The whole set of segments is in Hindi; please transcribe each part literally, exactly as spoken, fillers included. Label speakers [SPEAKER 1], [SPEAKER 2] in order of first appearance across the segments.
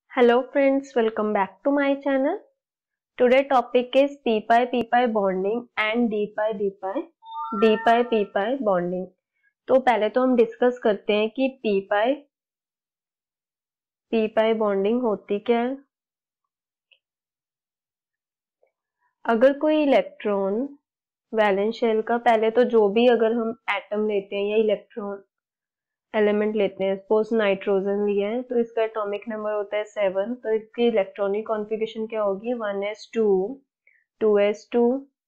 [SPEAKER 1] Hello friends, welcome back to my channel. Today topic is p-pi p-pi bonding and d-pi d-pi d-pi p-pi bonding. तो पहले तो हम डिस्कस करते हैं कि p-pi p-pi बॉन्डिंग होती क्या है। अगर कोई इलेक्ट्रॉन वैलेंस शेल का, पहले तो जो भी अगर हम एटम लेते हैं या इलेक्ट्रॉन एलिमेंट लेते हैं, सपोज नाइट्रोजन लिया है तो इसका एटॉमिक नंबर होता है सेवन, तो इसकी इलेक्ट्रॉनिक कॉन्फ़िगरेशन क्या होगी, one S two, two S two,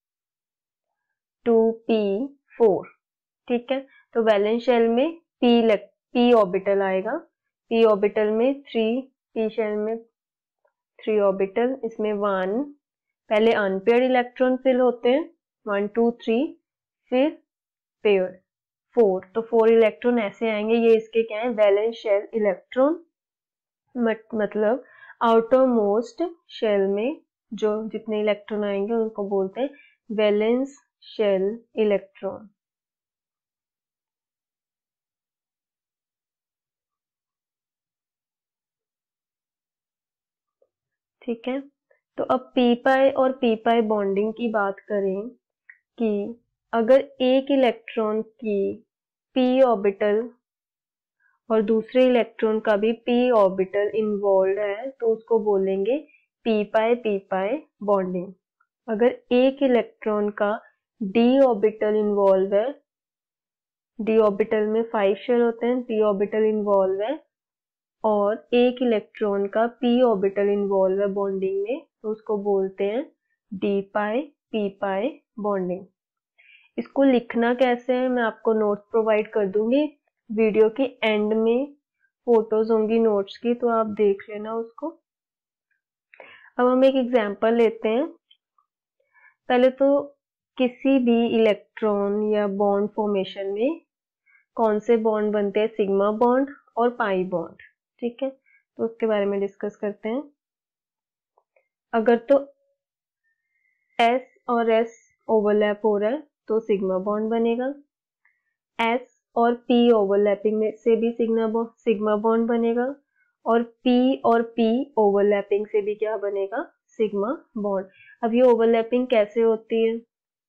[SPEAKER 1] two P four. ठीक है, तो वैलेंस शेल में p p ऑर्बिटल आएगा, p ऑर्बिटल में थ्री, p शेल में थ्री ऑर्बिटल, इसमें वन, पहले अनपेयर्ड इलेक्ट्रॉन फिल होते हैं, वन टू थ्री, फिर पेयर्ड फोर, तो फोर इलेक्ट्रॉन ऐसे आएंगे, ये इसके क्या है, वैलेंस शेल इलेक्ट्रॉन। मतलब आउटर मोस्ट शेल में जो जितने इलेक्ट्रॉन आएंगे उनको बोलते हैं वैलेंस शेल इलेक्ट्रॉन। ठीक है, तो अब p-pi और p-pi बॉन्डिंग की बात करें कि अगर एक इलेक्ट्रॉन की p ऑर्बिटल और दूसरे इलेक्ट्रॉन का भी p ऑर्बिटल इन्वॉल्व है तो उसको बोलेंगे p-pi p-pi बॉन्डिंग। अगर एक इलेक्ट्रॉन का d ऑर्बिटल इन्वॉल्व है, d ऑर्बिटल में फाइव शेल होते हैं, p ऑर्बिटल इन्वॉल्व है और एक इलेक्ट्रॉन का p ऑर्बिटल इन्वॉल्व है बॉन्डिंग में, तो उसको बोलते हैं d-pi p-pi बॉन्डिंग। इसको लिखना कैसे है मैं आपको नोट्स प्रोवाइड कर दूंगी, वीडियो के एंड में फोटोज होंगी नोट्स की, तो आप देख लेना उसको। अब हम एक एग्जांपल लेते हैं। पहले तो किसी भी इलेक्ट्रॉन या बॉन्ड फॉर्मेशन में कौन से बॉन्ड बनते हैं, सिग्मा बॉन्ड और पाई बॉन्ड। ठीक है, तो उसके बारे में डिस्कस करते हैं। अगर तो S और S ओवरलैप हो रहा है तो सिग्मा बॉन्ड बनेगा, S और P ओवरलैपिंग में से भी सिग्मा बॉन्ड सिग्मा बॉन्ड बनेगा और P और P ओवरलैपिंग से भी क्या बनेगा, सिग्मा बॉन्ड। अब ये ओवरलैपिंग कैसे होती है,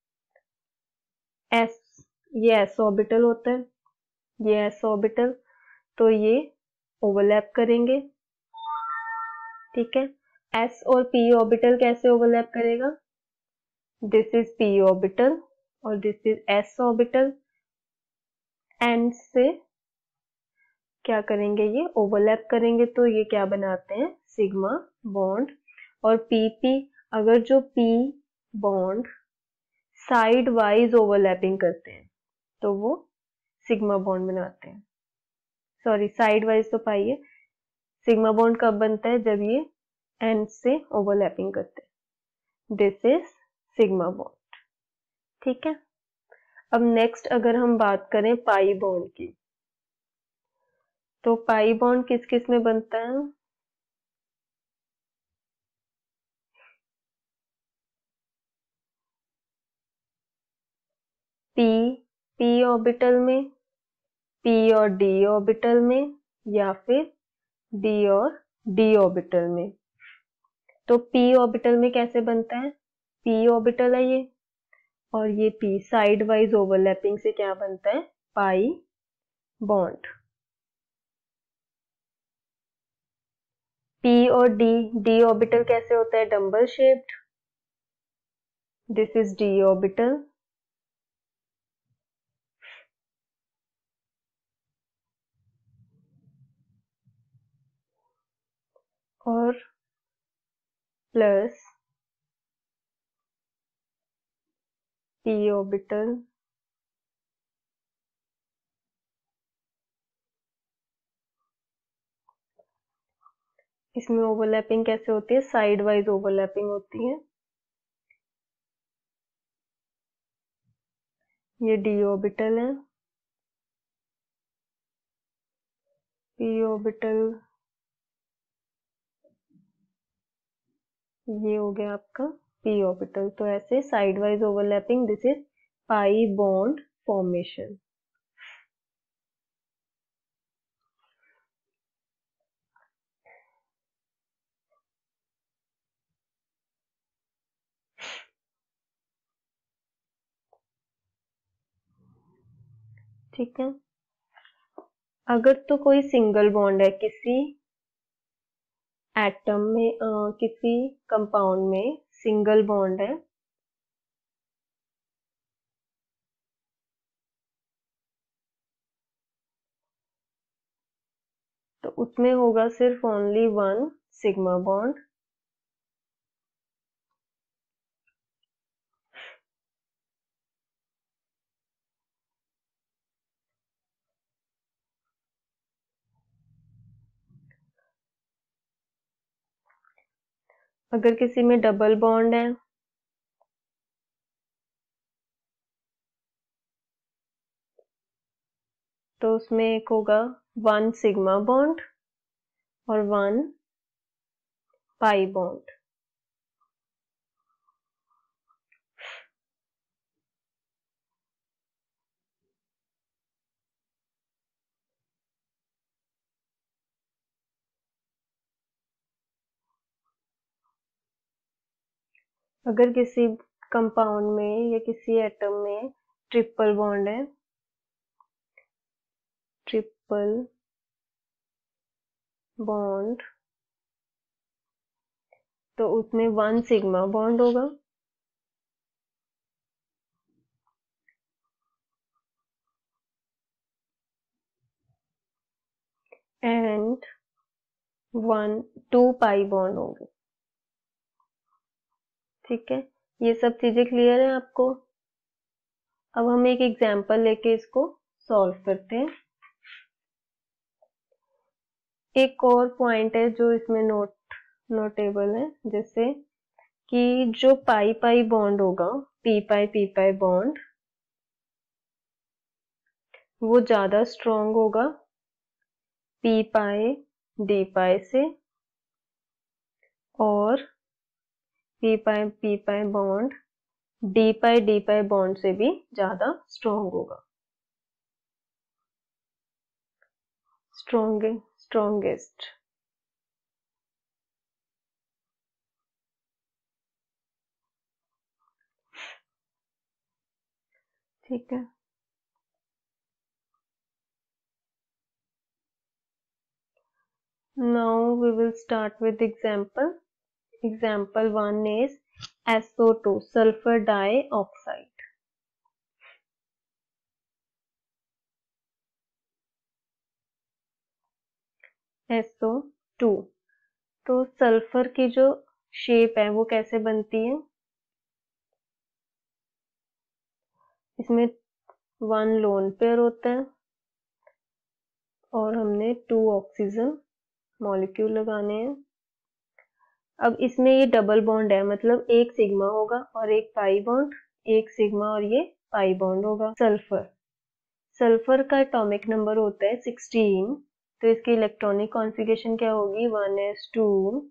[SPEAKER 1] S ये S ऑर्बिटल होता है, ये S ऑर्बिटल, तो ये ओवरलैप करेंगे। ठीक है, S और P ऑर्बिटल कैसे ओवरलैप करेगा, दिस इज P ऑर्बिटल और this is S orbital, and से क्या करेंगे, ये ओवरलैप करेंगे, तो ये क्या बनाते हैं, सिग्मा बॉन्ड। और Pp, अगर जो P bond side wise overlapping करते हैं तो वो सिग्मा बॉन्ड बनाते हैं। सॉरी, साइड वाइज तो पाइए, सिग्मा बॉन्ड कब बनता है, जब ये एंड से ओवरलैपिंग करते हैं, दिस इज सिग्मा बॉन्ड। ठीक है, अब नेक्स्ट अगर हम बात करें पाई बॉन्ड की, तो पाई बॉन्ड किस किस में बनता है, p p ऑर्बिटल में, p और d ऑर्बिटल में, या फिर d और d ऑर्बिटल में। तो p ऑर्बिटल में कैसे बनता है, p ऑर्बिटल है ये और ये p साइड वाइज ओवरलैपिंग से क्या बनता है, पाई बॉन्ड। p और d d ऑर्बिटल कैसे होता है, double shaped, this is d orbital और प्लस p ऑर्बिटल इसमें ओवरलैपिंग कैसे होती है, साइड वाइज ओवरलैपिंग होती है। ये d ऑर्बिटल है, p ऑर्बिटल ये हो गया आपका p ऑर्बिटल, तो ऐसे side wise overlapping, this is pi bond formation. ठीक है। अगर तो कोई सिंगल बॉन्ड है किसी एटम में, आ, किसी कंपाउंड में सिंगल बॉन्ड है, तो उसमें होगा सिर्फ ओनली वन सिग्मा बॉन्ड। अगर किसी में डबल बॉन्ड है तो उसमें एक होगा वन सिग्मा बॉन्ड और वन पाई बॉन्ड। अगर किसी कंपाउंड में या किसी एटम में ट्रिपल बॉन्ड है, ट्रिपल बॉन्ड, तो उसमें वन सिग्मा बॉन्ड होगा and one two pi bond होंगे। ठीक है, ये सब चीजें क्लियर है आपको। अब हम एक एग्जांपल लेके इसको सॉल्व करते हैं। एक और पॉइंट है जो इसमें नोट नोटेबल है, जैसे कि जो पाई पाई बॉन्ड होगा, P pi P pi bond, वो ज्यादा स्ट्रॉन्ग होगा पी पाई डी पाई से, और P pi P pi bond D pi D pi bond से भी ज्यादा स्ट्रॉन्ग होगा, स्ट्रॉन्ग स्ट्रॉन्गेस्ट। ठीक है, now we will start with example. Example one is S O two, sulfur dioxide. S O two, तो सल्फर की जो शेप है वो कैसे बनती है, इसमें वन लोन पेयर होता है और हमने टू ऑक्सीजन मॉलिक्यूल लगाने हैं। अब इसमें ये डबल बॉन्ड है, मतलब एक सिग्मा होगा और एक पाई बॉन्ड, एक सिग्मा और ये पाई बॉन्ड होगा। सल्फर सल्फर का एटॉमिक नंबर होता है सिक्सटीन, तो इसकी इलेक्ट्रॉनिक कॉन्फ़िगरेशन क्या होगी, one S two,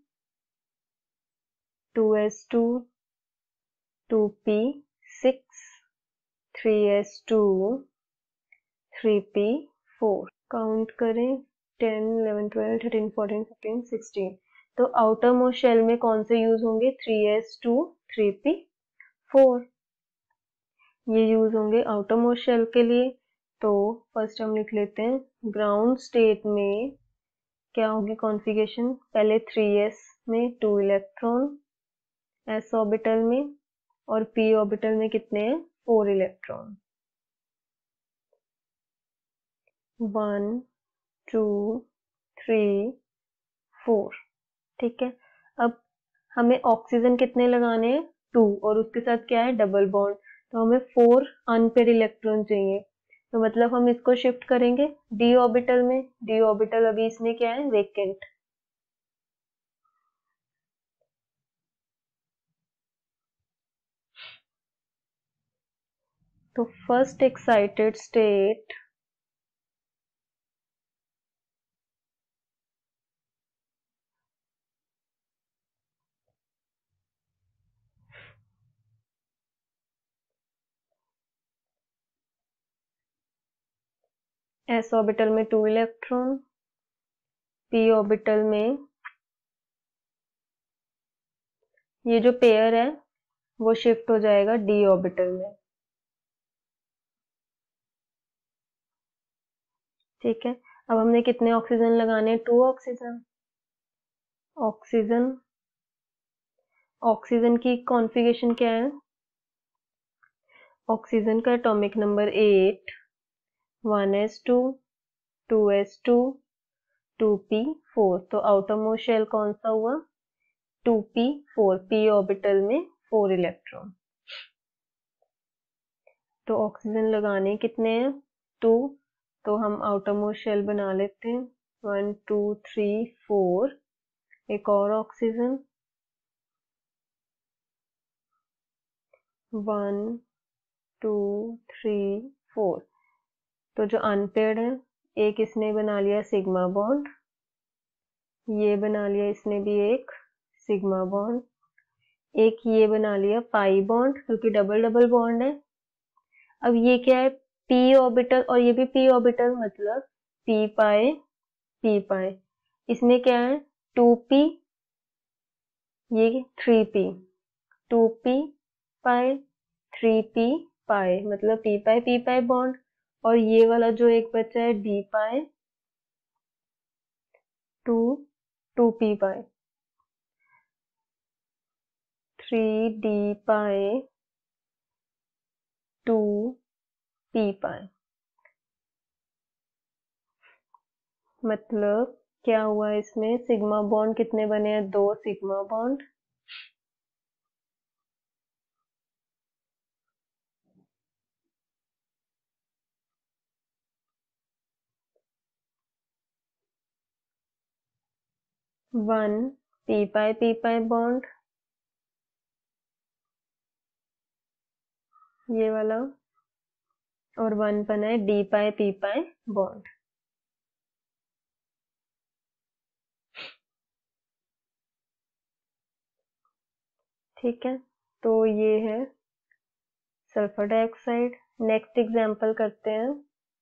[SPEAKER 1] two S two, two P six, three S two, three P four. Count करें, ten eleven twelve thirteen fourteen fifteen sixteen. तो आउटर मोस्ट शेल में कौन से यूज होंगे, three S two, three P four, ये यूज होंगे आउटर मोस्ट शेल के लिए। तो फर्स्ट हम लिख लेते हैं, ग्राउंड स्टेट में क्या होगी कॉन्फ़िगरेशन, पहले थ्री एस में टू इलेक्ट्रॉन एस ऑर्बिटल में, और पी ऑर्बिटल में कितने हैं, four electron, one two three four. ठीक है, अब हमें ऑक्सीजन कितने लगाने हैं, टू, और उसके साथ क्या है, डबल बॉन्ड, तो हमें फोर अनपेयर इलेक्ट्रॉन चाहिए। तो मतलब हम इसको शिफ्ट करेंगे डी ऑर्बिटल में, डी ऑर्बिटल अभी इसमें क्या है, वेकेंट। तो first excited state S orbital में टू इलेक्ट्रॉन, पी ऑर्बिटल में ये जो पेयर है वो शिफ्ट हो जाएगा डी ऑर्बिटल में। ठीक है, अब हमने कितने ऑक्सीजन लगाने, टू ऑक्सीजन। ऑक्सीजन ऑक्सीजन की कॉन्फ़िगरेशन क्या है, ऑक्सीजन का atomic number eight, one S two, two S two, two P four. तो आउटर मोस्ट शेल कौन सा हुआ, two P four, P orbital में फोर इलेक्ट्रॉन। तो ऑक्सीजन लगाने कितने हैं, टू, तो हम आउटर मोस्ट शेल बना लेते हैं, वन टू थ्री फोर। एक और oxygen, one two three four. तो जो अनपेयर्ड है, एक इसने बना लिया सिग्मा बॉन्ड, ये बना लिया इसने भी एक सिग्मा बॉन्ड, एक ये बना लिया पाई बॉन्ड क्योंकि डबल डबल बॉन्ड है। अब ये क्या है, पी ऑर्बिटल और ये भी पी ऑर्बिटल, मतलब पी पाई पी पाई। इसमें क्या है, टू पी, ये three P, two P pi, three P pi, मतलब P pi P pi bond. और ये वाला जो एक बचा है D pi two two P pi, three D pi two P pi. मतलब क्या हुआ, इसमें सिग्मा बॉन्ड कितने बने हैं, दो sigma bond, one P pi P pi bond, ये वाला, और वन बना है D pi P pi bond. ठीक है, तो ये है सल्फर डाइऑक्साइड। नेक्स्ट एग्जांपल करते हैं,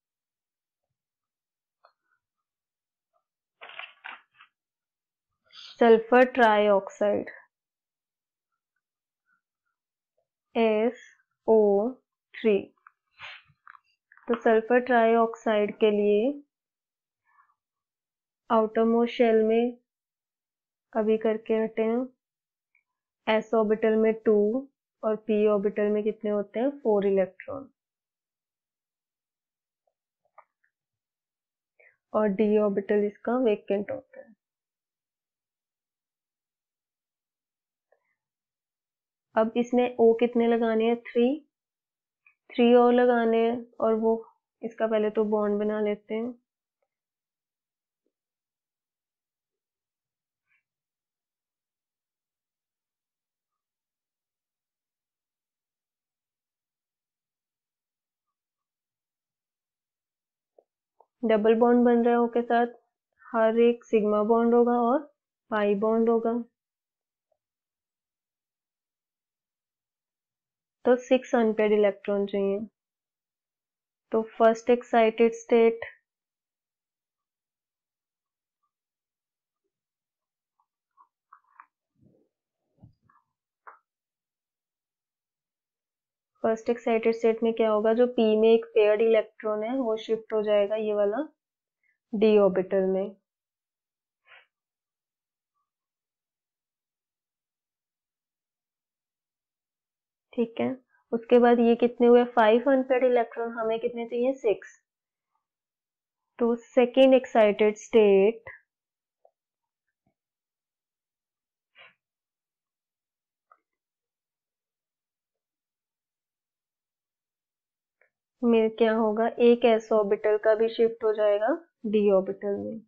[SPEAKER 1] sulphur trioxide, S O three. तो सल्फर ट्राइऑक्साइड के लिए आउटर मोस्ट शेल में अभी करके हटे हैं, एस ऑर्बिटल में टू और पी ऑर्बिटल में कितने होते हैं, फोर इलेक्ट्रॉन, और डी ऑर्बिटल इसका वेकेंट होता है। अब इसमें ओ कितने लगाने हैं, थ्री, थ्री और लगाने हैं, और वो इसका पहले तो बॉन्ड बना लेते हैं। डबल बॉन्ड बन रहा है ओ के साथ, हर एक सिग्मा बॉन्ड होगा और पाई बॉन्ड होगा। तो सिक्स अनपेयर्ड इलेक्ट्रॉन चाहिए। तो first excited state, first excited state में क्या होगा, जो पी में एक पेयर्ड इलेक्ट्रॉन है वो शिफ्ट हो जाएगा ये वाला डी ऑर्बिटल में। ठीक है, उसके बाद ये कितने हुए, फाइव अनपेयर्ड इलेक्ट्रॉन, हमें कितने चाहिए, सिक्स। तो सेकेंड एक्साइटेड स्टेट में क्या होगा, एक एस ऑर्बिटल का भी शिफ्ट हो जाएगा डी ऑर्बिटल में।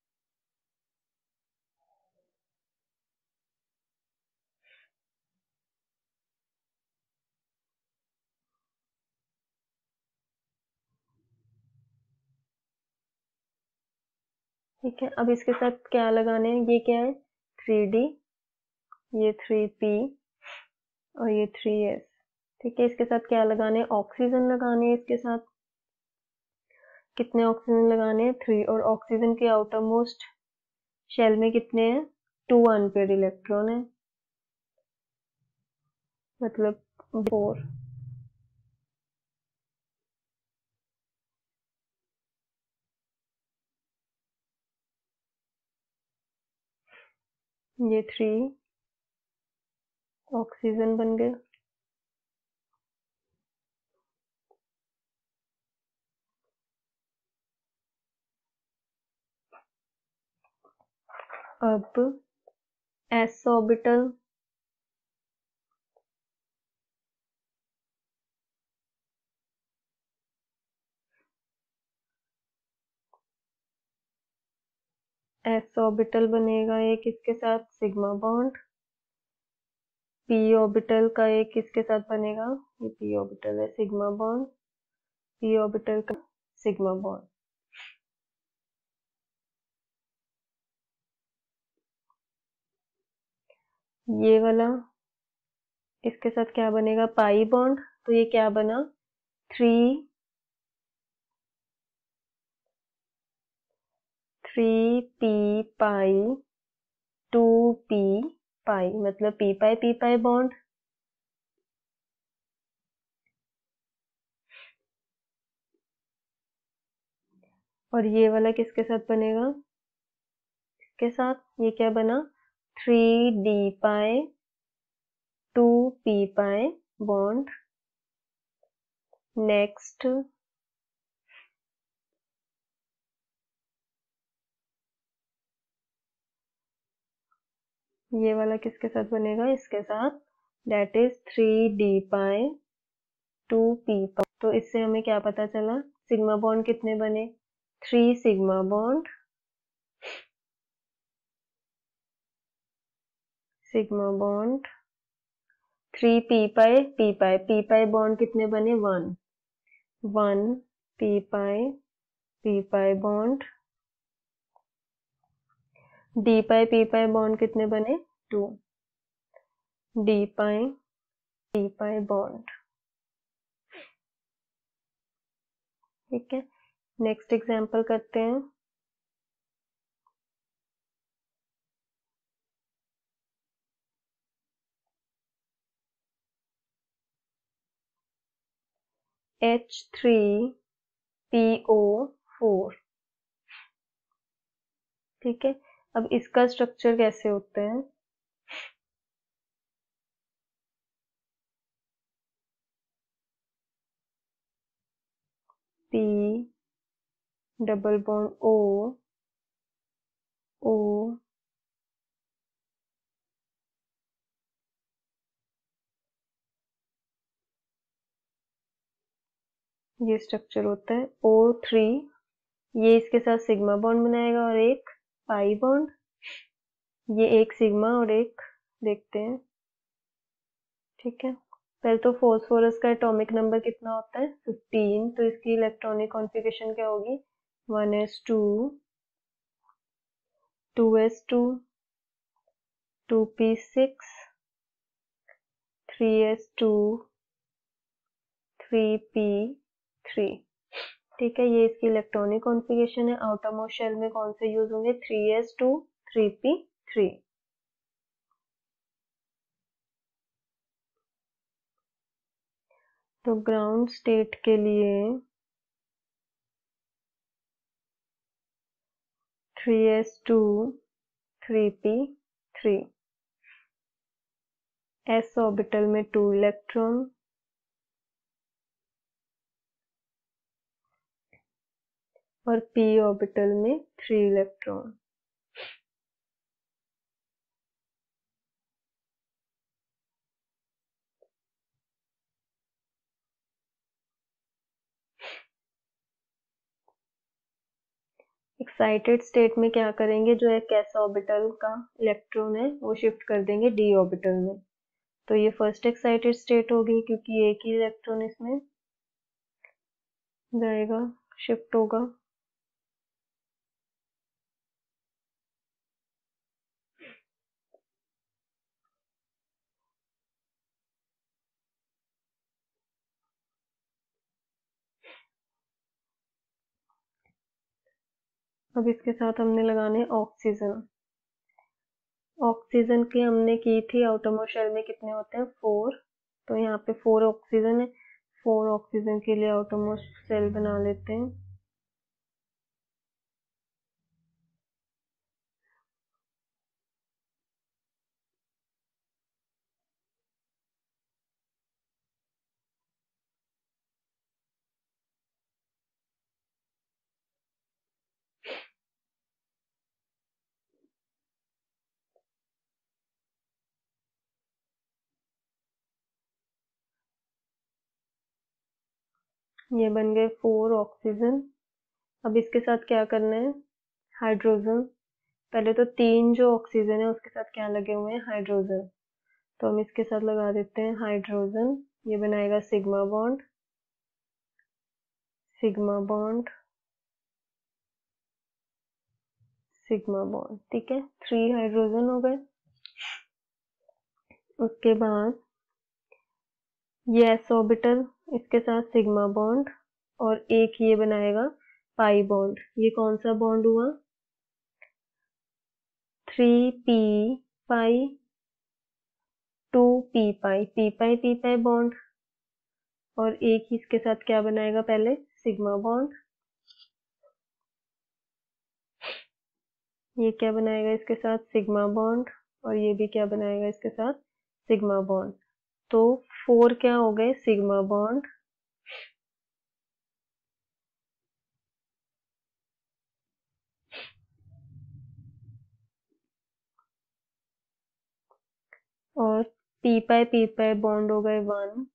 [SPEAKER 1] ठीक है, अब इसके साथ क्या लगाने हैं, ये क्या है, थ्री डी, ये थ्री पी और ये थ्री एस। ठीक है, इसके साथ क्या लगाने हैं, ऑक्सीजन लगाने हैं इसके साथ। कितने ऑक्सीजन लगाने हैं, थ्री, और ऑक्सीजन के आउटर मोस्ट शेल में कितने हैं, टू अनपेयर्ड इलेक्ट्रॉन है, मतलब फोर। ये थ्री ऑक्सीजन बन गए। अब एस ऑर्बिटल एस ऑर्बिटल बनेगा एक किसके साथ, सिग्मा बॉन्ड। पी ऑर्बिटल का एक किसके साथ बनेगा, ये पी ऑर्बिटल है, सिग्मा बॉन्ड। पी ऑर्बिटल का सिग्मा बॉन्ड। ये वाला इसके साथ क्या बनेगा, पाई बॉन्ड। तो ये क्या बना, three three P pi two P pi, मतलब P pi P pi bond. और ये वाला किसके साथ बनेगा, इसके साथ, ये क्या बना, three D pi two P pi bond. Next ये वाला किसके साथ बनेगा, इसके साथ, that is three D pi two P pi. तो इससे हमें क्या पता चला, सिग्मा बॉन्ड कितने बने, three sigma bond, sigma bond, three P pi P pi P pi bond कितने बने, one one P pi P pi bond. D pi P pi bond कितने बने, two D pi P pi bond. ठीक है, नेक्स्ट एग्जांपल करते हैं। H three P O four. ठीक है, अब इसका स्ट्रक्चर कैसे होता है, P double bond O O ये स्ट्रक्चर होता है। ओ थ्री ये इसके साथ सिग्मा बॉन्ड बनाएगा और एक पाई बॉन्ड। ये एक सिग्मा और एक देखते हैं। ठीक है, पहले तो फॉस्फोरस का एटॉमिक नंबर कितना होता है, फिफ्टीन। तो इसकी इलेक्ट्रॉनिक कॉन्फ़िगरेशन क्या होगी, one S two, two S two, two P six, three S two, three P three. ठीक है, ये इसकी इलेक्ट्रॉनिक कॉन्फ़िगरेशन है। आउटरमोस्ट शेल में कौन से यूज होंगे, three S two, three P three. तो ग्राउंड स्टेट के लिए three S two, three P three, S orbital में टू इलेक्ट्रॉन, और पी ऑर्बिटल में थ्री इलेक्ट्रॉन। एक्साइटेड स्टेट में क्या करेंगे, जो एक एस ऑर्बिटल का इलेक्ट्रॉन है वो शिफ्ट कर देंगे डी ऑर्बिटल में। तो ये फर्स्ट एक्साइटेड स्टेट होगी, क्योंकि एक ही इलेक्ट्रॉन इसमें जाएगा, शिफ्ट होगा। अब इसके साथ हमने लगाने ऑक्सीजन। ऑक्सीजन की हमने की थी, आउटरमोस्ट शेल में कितने होते हैं, फोर। तो यहाँ पे फोर ऑक्सीजन है, फोर ऑक्सीजन के लिए आउटरमोस्ट शेल बना लेते हैं। ये बन गए फोर ऑक्सीजन। अब इसके साथ क्या करना है, हाइड्रोजन। पहले तो तीन जो ऑक्सीजन है उसके साथ क्या लगे हुए हैं, हाइड्रोजन। तो हम इसके साथ लगा देते हैं हाइड्रोजन। ये बनाएगा sigma bond, sigma bond, sigma bond. ठीक है, थ्री हाइड्रोजन हो गए। उसके बाद ये एस ऑर्बिटल, इसके साथ सिग्मा बॉन्ड, और एक ये बनाएगा पाई बॉन्ड। ये कौन सा बॉन्ड हुआ, three P pi, two P pi, P pi P pi bond. और एक ही इसके साथ क्या बनाएगा, पहले सिग्मा बॉन्ड। ये क्या बनाएगा इसके साथ, सिग्मा बॉन्ड। और ये भी क्या बनाएगा इसके साथ, सिग्मा बॉन्ड। तो फोर क्या हो गए, सिग्मा बॉन्ड। और P pi P pi bond हो गए वन।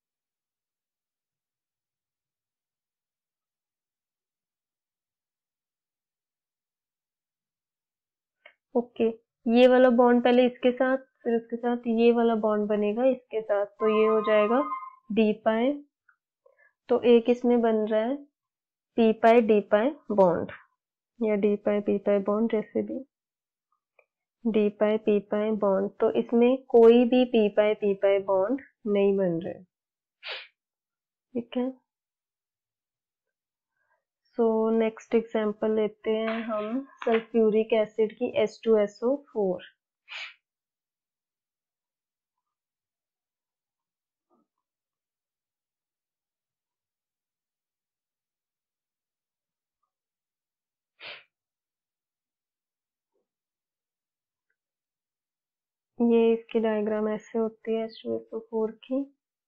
[SPEAKER 1] ओके, ये वाला बॉन्ड पहले इसके साथ, फिर उसके साथ ये वाला बॉन्ड बनेगा इसके साथ, तो ये हो जाएगा डी पाई। तो एक इसमें बन रहा है P pi D pi bond, या D pi P pi bond, जैसे भी D pi P pi bond. तो इसमें कोई भी P pi P pi bond नहीं बन रहे। ठीक है, सो नेक्स्ट एग्जांपल लेते हैं हम सल्फ्यूरिक एसिड की H two S O four. ये इसकी डायग्राम ऐसे होती है H two S O four की।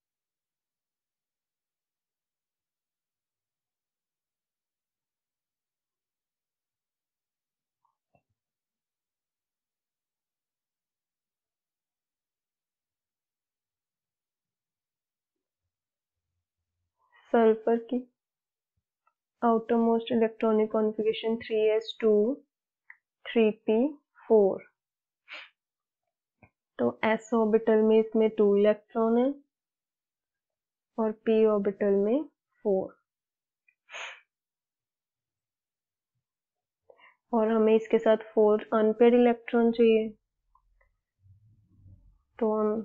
[SPEAKER 1] सल्फर की outermost electronic configuration three S two three P four. तो एस ऑर्बिटल में इसमें टू इलेक्ट्रॉन है और पी ऑर्बिटल में फोर। और हमें इसके साथ फोर अनपेयर्ड इलेक्ट्रॉन चाहिए, तो हम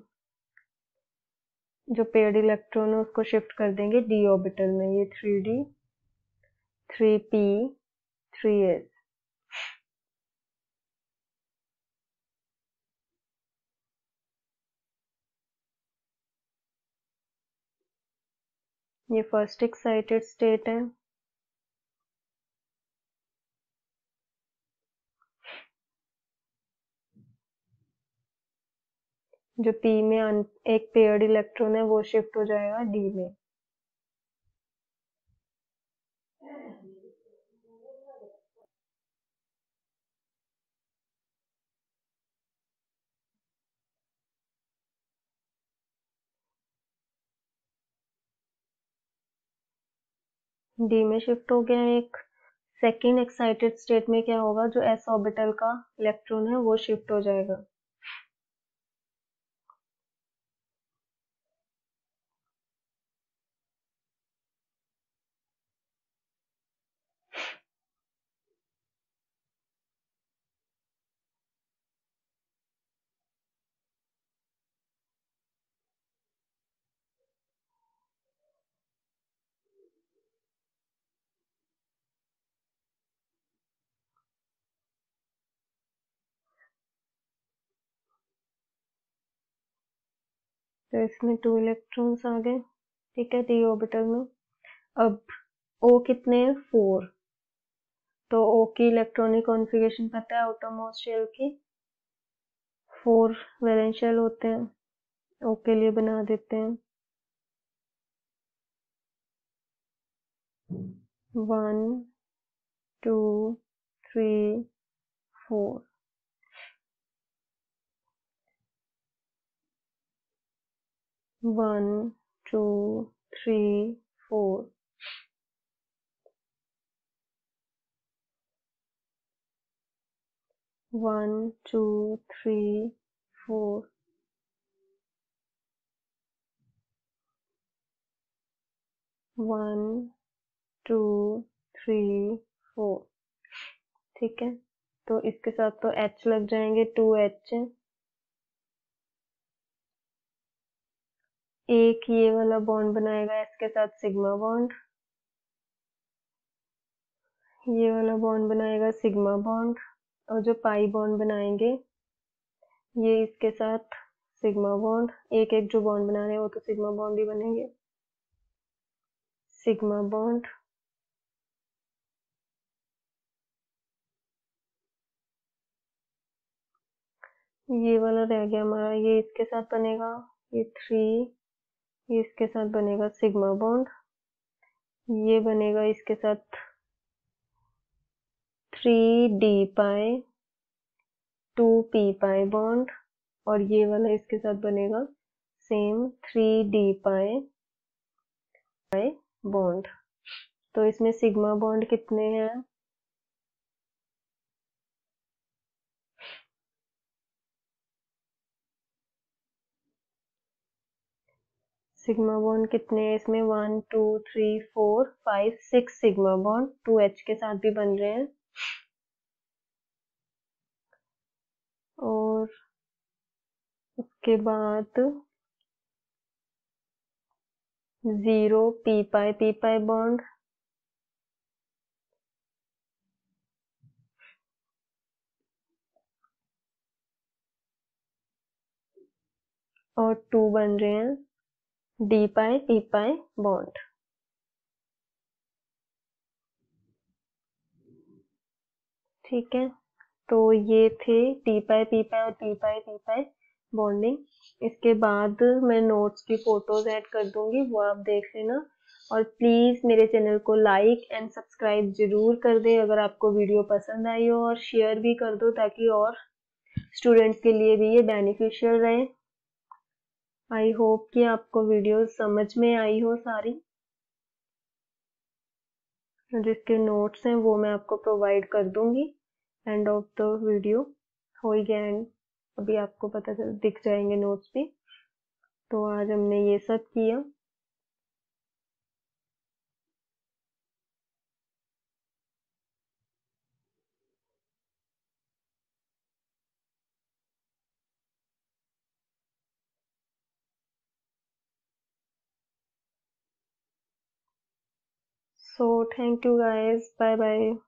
[SPEAKER 1] जो पेयर्ड इलेक्ट्रॉन है उसको शिफ्ट कर देंगे डी ऑर्बिटल में। ये three D, three P, three S. ये फर्स्ट एक्साइटेड स्टेट है। जो पी में एक पेयर्ड इलेक्ट्रॉन है वो शिफ्ट हो जाएगा डी में। डी में शिफ्ट हो गया एक। सेकेंड एक्साइटेड स्टेट में क्या होगा, जो एस ऑर्बिटल का इलेक्ट्रॉन है वो शिफ्ट हो जाएगा। तो इसमें टू इलेक्ट्रॉन्स आ गए। ठीक है, डी ऑर्बिटल में। अब ओ कितने हैं, फोर। तो ओ की इलेक्ट्रॉनिक कॉन्फ़िगरेशन पता है आउटर मोस्ट शेल की, फोर वैलेंस शेल होते हैं। ओ के लिए बना देते हैं one, two, three, four. One, two, three, four. One two three four, one two three four. ठीक है, तो इसके साथ तो एच लग जाएंगे, टू एच। एक ये वाला बॉन्ड बनाएगा इसके साथ सिग्मा बॉन्ड, ये वाला बॉन्ड बनाएगा सिग्मा बॉन्ड, और जो पाई बॉन्ड बनाएंगे ये इसके साथ सिग्मा बॉन्ड। एक एक जो बॉन्ड बना रहे हैं वो तो सिग्मा बॉन्ड ही बनेंगे, सिग्मा बॉन्ड। ये वाला रह गया हमारा, ये इसके साथ बनेगा, ये थ्री, ये इसके साथ बनेगा सिग्मा बॉन्ड, ये बनेगा इसके साथ three D pi two P pi bond, और ये वाला इसके साथ बनेगा same three D pi pi bond. तो इसमें सिग्मा बॉन्ड कितने हैं, सिग्मा बॉन्ड कितने हैं इसमें, one two three four five six sigma bond, two H के साथ भी बन रहे हैं। और उसके बाद zero P pi P pi bond, और टू बन रहे हैं D pi P pi bond. ठीक है, तो ये थे टी पाई पी पाई और P pi P pi bonding. इसके बाद मैं नोट्स की फोटोज ऐड कर दूंगी, वो आप देख लेना। और प्लीज मेरे चैनल को लाइक एंड सब्सक्राइब जरूर कर दे अगर आपको वीडियो पसंद आई हो, और शेयर भी कर दो ताकि और स्टूडेंट्स के लिए भी ये बेनिफिशियल रहे। आई होप कि आपको वीडियो समझ में आई हो सारी। जिसके नोट्स हैं वो मैं आपको प्रोवाइड कर दूंगी एंड ऑफ द वीडियो। हो ही गया एंड, अभी आपको पता चल दिख जाएंगे नोट्स भी। तो आज हमने ये सब किया। So thank you guys, bye bye.